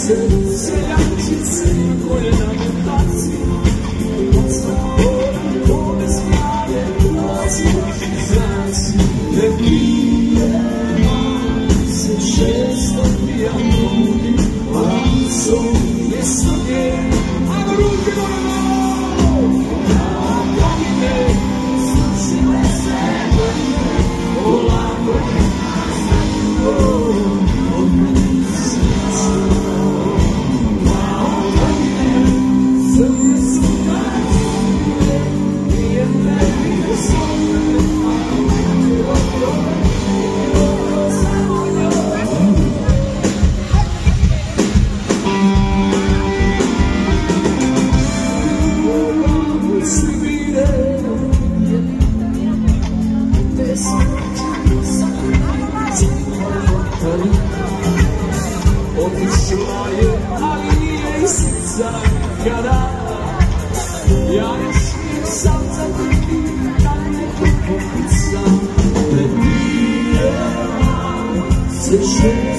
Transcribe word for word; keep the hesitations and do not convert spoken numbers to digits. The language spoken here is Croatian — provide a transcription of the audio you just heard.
seljačice na koljena me baci, od Sabora do Bezgrade dolazi znaci, ne prijema se često pijam ljudi, ali su mjesto gdje, a ruke moramo, a kamine, slušile se, polako, od mene srca. Otišla je, ali nije iz srca kada ja još uvijek sam za drugi, da neko pokucam, ne prijema se često.